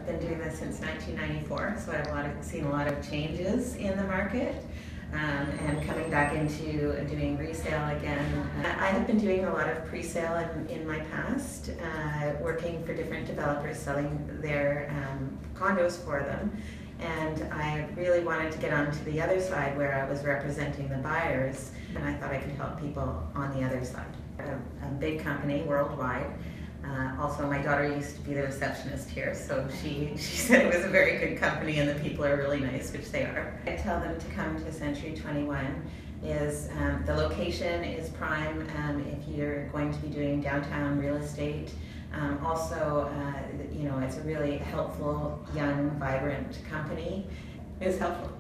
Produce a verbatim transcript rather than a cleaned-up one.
been doing this since nineteen ninety-four, so I've a lot of, seen a lot of changes in the market. Um, and coming back into doing resale again. I have been doing a lot of pre-sale in, in my past, uh, working for different developers, selling their um, condos for them. And I really wanted to get onto the other side where I was representing the buyers, and I thought I could help people on the other side. A, a big company worldwide. Uh, also, my daughter used to be the receptionist here, so she, she said it was a very good company and the people are really nice, which they are. I tell them to come to Century twenty-one. Is um, the location is prime um, if you're going to be doing downtown real estate. Um, also, uh, you know, it's a really helpful, young, vibrant company. It was helpful.